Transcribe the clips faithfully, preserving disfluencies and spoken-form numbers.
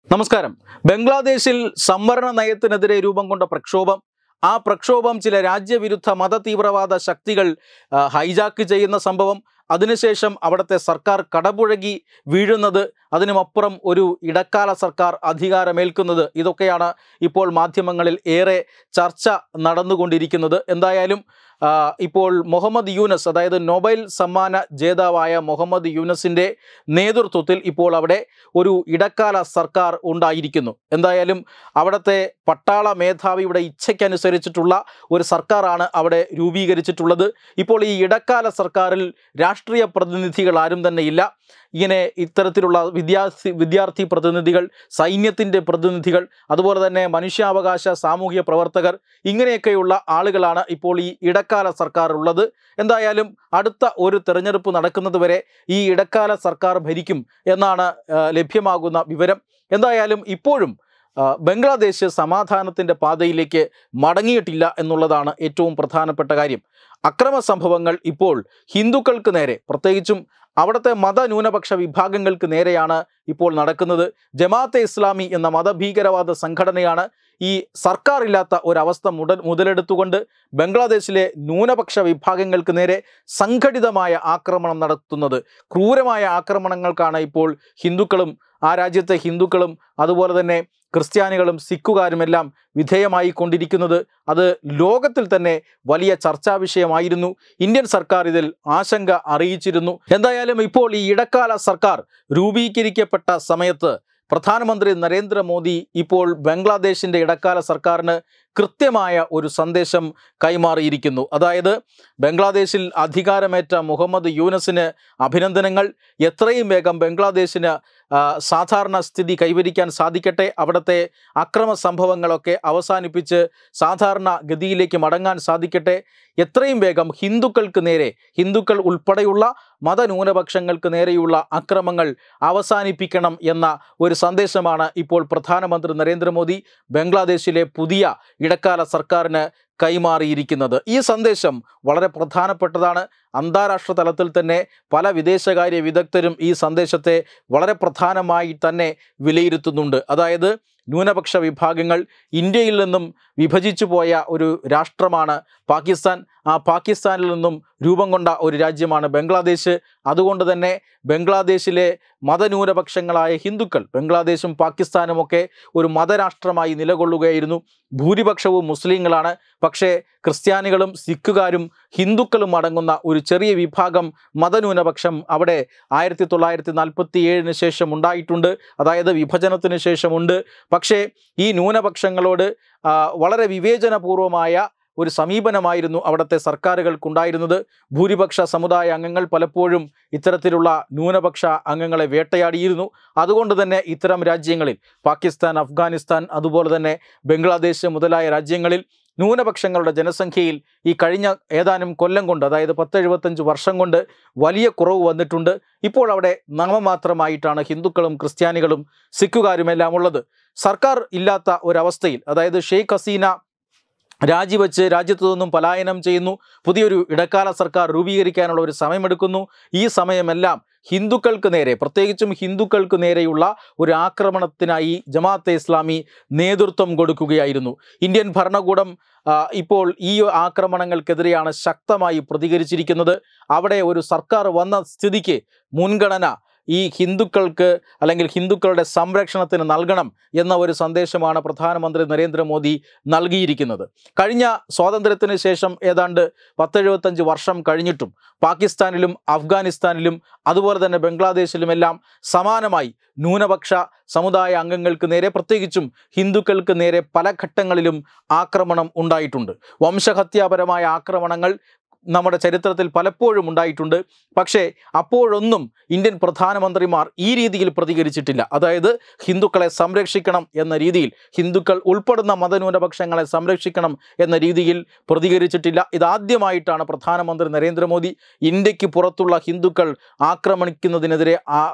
നമസ്കാരം. ബംഗ്ലാദേശിൽ സംവരണ നയത്തിനെതിരെ രൂപം കൊണ്ട പ്രക്ഷോഭം, ആ പ്രക്ഷോഭം ചില രാജ്യവിരുദ്ധ മത തീവ്രവാദ ശക്തികൾ ഹൈജാക്ക് ചെയ്യുന്ന സംഭവം, അതിനുശേഷം അവിടുത്തെ സർക്കാർ കടപുഴകി വീഴുന്നത്, അതിനുമപ്പുറം ഒരു ഇടക്കാല സർക്കാർ അധികാരമേൽക്കുന്നത്, ഇതൊക്കെയാണ് ഇപ്പോൾ മാധ്യമങ്ങളിൽ ഏറെ ചർച്ച നടന്നുകൊണ്ടിരിക്കുന്നത്. എന്തായാലും ഇപ്പോൾ മുഹമ്മദ് യൂനസ്, അതായത് നൊബേൽ സമ്മാന ജേതാവായ മുഹമ്മദ് യൂനസിൻ്റെ നേതൃത്വത്തിൽ ഇപ്പോൾ അവിടെ ഒരു ഇടക്കാല സർക്കാർ ഉണ്ടായിരിക്കുന്നു. എന്തായാലും അവിടുത്തെ പട്ടാള മേധാവിയുടെ ഇച്ഛയ്ക്കനുസരിച്ചിട്ടുള്ള ഒരു സർക്കാരാണ് അവിടെ രൂപീകരിച്ചിട്ടുള്ളത്. ഇപ്പോൾ ഈ ഇടക്കാല സർക്കാരിൽ രാഷ്ട്രീയ പ്രതിനിധികൾ ആരും തന്നെ ഇല്ല. ഇങ്ങനെ ഇത്തരത്തിലുള്ള വിദ്യാർത്ഥി വിദ്യാർത്ഥി പ്രതിനിധികൾ, സൈന്യത്തിൻ്റെ പ്രതിനിധികൾ, അതുപോലെ തന്നെ മനുഷ്യാവകാശ സാമൂഹ്യ പ്രവർത്തകർ, ഇങ്ങനെയൊക്കെയുള്ള ആളുകളാണ് ഇപ്പോൾ ഈ ഇടക്കാല സർക്കാർ ഉള്ളത്. എന്തായാലും അടുത്ത ഒരു തെരഞ്ഞെടുപ്പ് നടക്കുന്നത് വരെ ഈ ഇടക്കാല സർക്കാർ ഭരിക്കും എന്നാണ് ലഭ്യമാകുന്ന വിവരം. എന്തായാലും ഇപ്പോഴും ബംഗ്ലാദേശ് സമാധാനത്തിൻ്റെ പാതയിലേക്ക് മടങ്ങിയിട്ടില്ല എന്നുള്ളതാണ് ഏറ്റവും പ്രധാനപ്പെട്ട കാര്യം. അക്രമ സംഭവങ്ങൾ ഇപ്പോൾ ഹിന്ദുക്കൾക്ക് നേരെ, പ്രത്യേകിച്ചും അവിടുത്തെ മതന്യൂനപക്ഷ വിഭാഗങ്ങൾക്ക് നേരെയാണ് ഇപ്പോൾ നടക്കുന്നത്. ജമാഅത്തെ ഇസ്ലാമി എന്ന മതഭീകരവാദ സംഘടനയാണ് ഈ സർക്കാർ ഇല്ലാത്ത ഒരവസ്ഥ മുതൽ മുതലെടുത്തുകൊണ്ട് ബംഗ്ലാദേശിലെ ന്യൂനപക്ഷ വിഭാഗങ്ങൾക്ക് നേരെ സംഘടിതമായ ആക്രമണം നടത്തുന്നത്. ക്രൂരമായ ആക്രമണങ്ങൾക്കാണ് ഇപ്പോൾ ഹിന്ദുക്കളും ആ രാജ്യത്തെ ഹിന്ദുക്കളും അതുപോലെ തന്നെ ക്രിസ്ത്യാനികളും സിഖുകാരുമെല്ലാം വിധേയമായി കൊണ്ടിരിക്കുന്നത്. അത് ലോകത്തിൽ തന്നെ വലിയ ചർച്ചാ വിഷയമായിരുന്നു. ഇന്ത്യൻ സർക്കാർ ഇതിൽ ആശങ്ക അറിയിച്ചിരുന്നു. എന്തായാലും ഇപ്പോൾ ഈ ഇടക്കാല സർക്കാർ രൂപീകരിക്കപ്പെട്ട സമയത്ത് പ്രധാനമന്ത്രി നരേന്ദ്രമോദി ഇപ്പോൾ ബംഗ്ലാദേശിൻ്റെ ഇടക്കാല സർക്കാരിന് കൃത്യമായ ഒരു സന്ദേശം കൈമാറിയിരിക്കുന്നു. അതായത് ബംഗ്ലാദേശിൽ അധികാരമേറ്റ മുഹമ്മദ് യൂനസിന് അഭിനന്ദനങ്ങൾ. എത്രയും വേഗം ബംഗ്ലാദേശിന് സാധാരണ സ്ഥിതി കൈവരിക്കാൻ സാധിക്കട്ടെ, അവിടുത്തെ അക്രമ സംഭവങ്ങളൊക്കെ അവസാനിപ്പിച്ച് സാധാരണ ഗതിയിലേക്ക് മടങ്ങാൻ സാധിക്കട്ടെ. എത്രയും വേഗം ഹിന്ദുക്കൾക്ക് നേരെ, ഹിന്ദുക്കൾ ഉൾപ്പെടെയുള്ള മതന്യൂനപക്ഷങ്ങൾക്ക് നേരെയുള്ള അക്രമങ്ങൾ അവസാനിപ്പിക്കണം എന്ന ഒരു സന്ദേശമാണ് ഇപ്പോൾ പ്രധാനമന്ത്രി നരേന്ദ്രമോദി ബംഗ്ലാദേശിലെ പുതിയ ഇടക്കാല സർക്കാരിന് കൈമാറിയിരിക്കുന്നത്. ഈ സന്ദേശം വളരെ പ്രധാനപ്പെട്ടതാണ്. അന്താരാഷ്ട്ര തലത്തിൽ തന്നെ പല വിദേശകാര്യ വിദഗ്ധരും ഈ സന്ദേശത്തെ വളരെ പ്രധാനമായി തന്നെ വിലയിരുത്തുന്നുണ്ട്. അതായത് ന്യൂനപക്ഷ വിഭാഗങ്ങൾ, ഇന്ത്യയിൽ നിന്നും വിഭജിച്ചു പോയ ഒരു രാഷ്ട്രമാണ് പാകിസ്ഥാൻ. ആ പാകിസ്ഥാനിൽ നിന്നും രൂപം കൊണ്ട ഒരു രാജ്യമാണ് ബംഗ്ലാദേശ്. അതുകൊണ്ട് തന്നെ ബംഗ്ലാദേശിലെ മതന്യൂനപക്ഷങ്ങളായ ഹിന്ദുക്കൾ, ബംഗ്ലാദേശും പാകിസ്ഥാനുമൊക്കെ ഒരു മതരാഷ്ട്രമായി നിലകൊള്ളുകയായിരുന്നു. ഭൂരിപക്ഷവും മുസ്ലിങ്ങളാണ്. പക്ഷേ ക്രിസ്ത്യാനികളും സിഖുകാരും ഹിന്ദുക്കളും അടങ്ങുന്ന ഒരു ചെറിയ വിഭാഗം മതന്യൂനപക്ഷം അവിടെ ആയിരത്തി തൊള്ളായിരത്തി നാൽപ്പത്തി ഏഴിന് ശേഷം ഉണ്ടായിട്ടുണ്ട്. അതായത് വിഭജനത്തിന് ശേഷമുണ്ട്. പക്ഷേ ഈ ന്യൂനപക്ഷങ്ങളോട് വളരെ വിവേചനപൂർവമായ ഒരു സമീപനമായിരുന്നു അവിടുത്തെ സർക്കാരുകൾക്കുണ്ടായിരുന്നത്. ഭൂരിപക്ഷ സമുദായ അംഗങ്ങൾ പലപ്പോഴും ഇത്തരത്തിലുള്ള ന്യൂനപക്ഷ അംഗങ്ങളെ വേട്ടയാടിയിരുന്നു. അതുകൊണ്ട് തന്നെ ഇത്തരം രാജ്യങ്ങളിൽ, പാകിസ്ഥാൻ, അഫ്ഗാനിസ്ഥാൻ, അതുപോലെ തന്നെ ബംഗ്ലാദേശ് മുതലായ രാജ്യങ്ങളിൽ ന്യൂനപക്ഷങ്ങളുടെ ജനസംഖ്യയിൽ ഈ കഴിഞ്ഞ ഏതാനും കൊല്ലം കൊണ്ട്, അതായത് പത്ത് എഴുപത്തഞ്ച് വർഷം കൊണ്ട് വലിയ കുറവ് വന്നിട്ടുണ്ട്. ഇപ്പോൾ അവിടെ നാമമാത്രമായിട്ടാണ് ഹിന്ദുക്കളും ക്രിസ്ത്യാനികളും സിഖുകാരുമെല്ലാം ഉള്ളത്. സർക്കാർ ഇല്ലാത്ത ഒരവസ്ഥയിൽ, അതായത് ഷെയ്ഖ് ഹസീന രാജിവെച്ച് രാജ്യത്തു നിന്നും പലായനം ചെയ്യുന്നു, പുതിയൊരു ഇടക്കാല സർക്കാർ രൂപീകരിക്കാനുള്ള ഒരു സമയമെടുക്കുന്നു. ഈ സമയമെല്ലാം ഹിന്ദുക്കൾക്ക് നേരെ, പ്രത്യേകിച്ചും ഹിന്ദുക്കൾക്ക് നേരെയുള്ള ഒരു ആക്രമണത്തിനായി ജമാഅത്തെ ഇസ്ലാമി നേതൃത്വം കൊടുക്കുകയായിരുന്നു. ഇന്ത്യൻ ഭരണകൂടം ഇപ്പോൾ ഈ ആക്രമണങ്ങൾക്കെതിരെയാണ് ശക്തമായി പ്രതികരിച്ചിരിക്കുന്നത്. അവിടെ ഒരു സർക്കാർ വന്ന സ്ഥിതിക്ക് മുൻഗണന ഈ ഹിന്ദുക്കൾക്ക് അല്ലെങ്കിൽ ഹിന്ദുക്കളുടെ സംരക്ഷണത്തിന് നൽകണം എന്ന ഒരു സന്ദേശമാണ് പ്രധാനമന്ത്രി നരേന്ദ്രമോദി നൽകിയിരിക്കുന്നത്. കഴിഞ്ഞ സ്വാതന്ത്ര്യത്തിന് ശേഷം ഏതാണ്ട് പത്തെഴുപത്തഞ്ച് വർഷം കഴിഞ്ഞിട്ടും പാകിസ്ഥാനിലും അഫ്ഗാനിസ്ഥാനിലും അതുപോലെ തന്നെ ബംഗ്ലാദേശിലുമെല്ലാം സമാനമായി ന്യൂനപക്ഷ സമുദായ അംഗങ്ങൾക്ക് നേരെ, പ്രത്യേകിച്ചും ഹിന്ദുക്കൾക്ക് നേരെ പല ഘട്ടങ്ങളിലും ആക്രമണം ഉണ്ടായിട്ടുണ്ട്. വംശഹത്യാപരമായ ആക്രമണങ്ങൾ നമ്മുടെ ചരിത്രത്തിൽ പലപ്പോഴും ഉണ്ടായിട്ടുണ്ട്. പക്ഷേ അപ്പോഴൊന്നും ഇന്ത്യൻ പ്രധാനമന്ത്രിമാർ ഈ രീതിയിൽ പ്രതികരിച്ചിട്ടില്ല. അതായത് ഹിന്ദുക്കളെ സംരക്ഷിക്കണം എന്ന രീതിയിൽ, ഹിന്ദുക്കൾ ഉൾപ്പെടുന്ന മതന്യൂനപക്ഷങ്ങളെ സംരക്ഷിക്കണം എന്ന രീതിയിൽ പ്രതികരിച്ചിട്ടില്ല. ഇതാദ്യമായിട്ടാണ് പ്രധാനമന്ത്രി നരേന്ദ്രമോദി ഇന്ത്യക്ക് പുറത്തുള്ള ഹിന്ദുക്കൾ ആക്രമിക്കുന്നതിനെതിരെ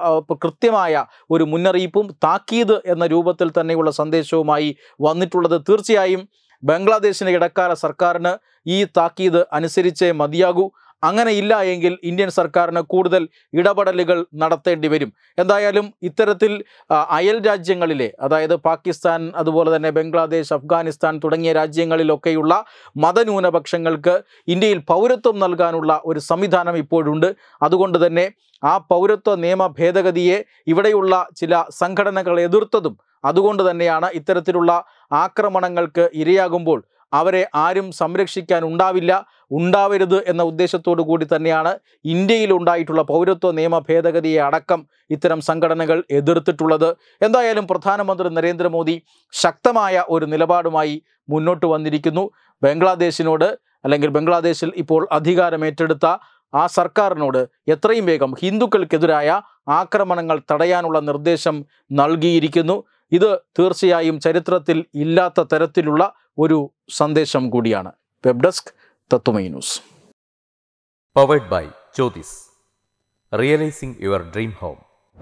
കൃത്യമായ ഒരു മുന്നറിയിപ്പും താക്കീത് എന്ന രൂപത്തിൽ തന്നെയുള്ള സന്ദേശവുമായി വന്നിട്ടുള്ളത്. തീർച്ചയായും ബംഗ്ലാദേശിൻ്റെ ഇടക്കാല സർക്കാരിന് ഈ താക്കീത് അനുസരിച്ചേ മതിയാകൂ. അങ്ങനെ ഇല്ല എങ്കിൽ ഇന്ത്യൻ സർക്കാരിന് കൂടുതൽ ഇടപെടലുകൾ നടത്തേണ്ടി വരും. എന്തായാലും ഇത്തരത്തിൽ അയൽ രാജ്യങ്ങളിലെ, അതായത് പാകിസ്ഥാൻ, അതുപോലെ തന്നെ ബംഗ്ലാദേശ്, അഫ്ഗാനിസ്ഥാൻ തുടങ്ങിയ രാജ്യങ്ങളിലൊക്കെയുള്ള മതന്യൂനപക്ഷങ്ങൾക്ക് ഇന്ത്യയിൽ പൗരത്വം നൽകാനുള്ള ഒരു സംവിധാനം ഇപ്പോഴുണ്ട്. അതുകൊണ്ട് തന്നെ ആ പൗരത്വ നിയമ ഭേദഗതിയെ ഇവിടെയുള്ള ചില സംഘടനകൾ എതിർത്തതും അതുകൊണ്ട് തന്നെയാണ്. ഇത്തരത്തിലുള്ള ആക്രമണങ്ങൾക്ക് ഇരയാകുമ്പോൾ അവരെ ആരും സംരക്ഷിക്കാൻ ഉണ്ടാവില്ല, ഉണ്ടാവരുത് എന്ന ഉദ്ദേശത്തോടു കൂടി തന്നെയാണ് ഇന്ത്യയിൽ ഉണ്ടായിട്ടുള്ള പൗരത്വ നിയമ ഭേദഗതിയെ അടക്കം ഇത്തരം സംഘടനകൾ എതിർത്തിട്ടുള്ളത്. എന്തായാലും പ്രധാനമന്ത്രി നരേന്ദ്രമോദി ശക്തമായ ഒരു നിലപാടുമായി മുന്നോട്ട് വന്നിരിക്കുന്നു. ബംഗ്ലാദേശിനോട്, അല്ലെങ്കിൽ ബംഗ്ലാദേശിൽ ഇപ്പോൾ അധികാരമേറ്റെടുത്ത ആ സർക്കാരിനോട് എത്രയും വേഗം ഹിന്ദുക്കൾക്കെതിരായ ആക്രമണങ്ങൾ തടയാനുള്ള നിർദ്ദേശം നൽകിയിരിക്കുന്നു. ഇത് തീർച്ചയായും ചരിത്രത്തിൽ ഇല്ലാത്ത തരത്തിലുള്ള ഒരു സന്ദേശം കൂടിയാണ്. Web desk Tathwamayi news. Powered by Jyothis, realising your dream home.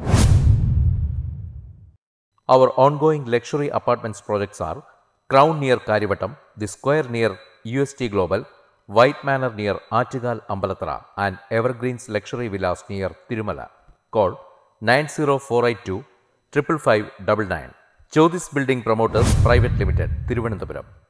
Our ongoing luxury apartments projects are Crown near Karivattam, The Square near U S T Global, White Manor near Aattugal Ambalathara, and Evergreens Luxury Villas near Tirumala. Call nine zero four eight two five five five nine nine. Jyothis Building Promoters Private Limited, Thiruvananthapuram.